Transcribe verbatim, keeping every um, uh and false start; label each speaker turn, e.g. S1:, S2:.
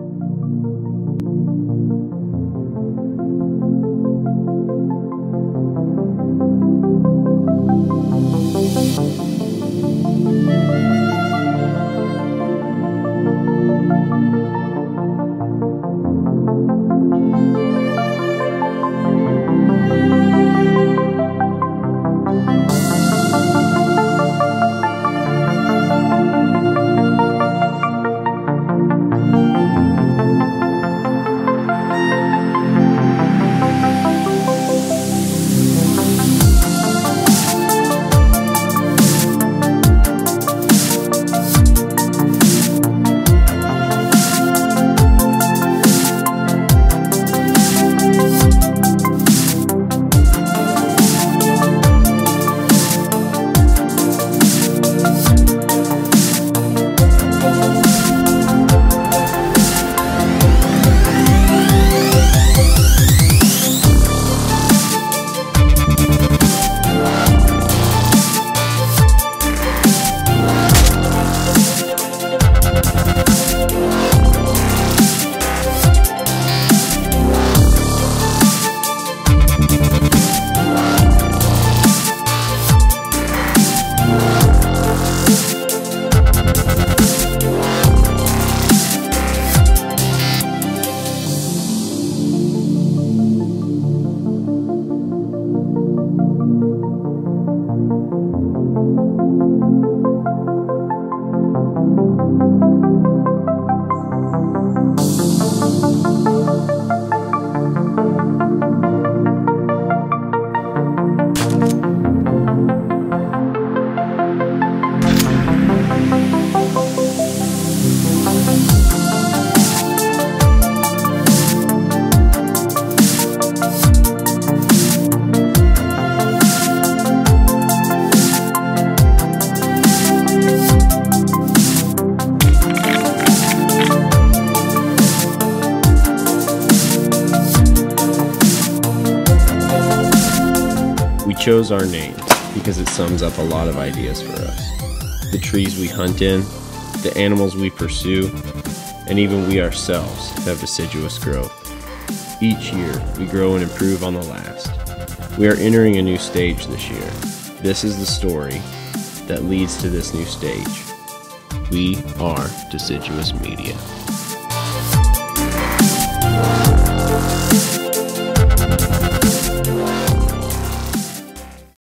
S1: We chose our name because it sums up a lot of ideas for us. The trees we hunt in, the animals we pursue, and even we ourselves have deciduous growth. Each year, we grow and improve on the last. We are entering a new stage this year. This is the story that leads to this new stage. We are Deciduous Media.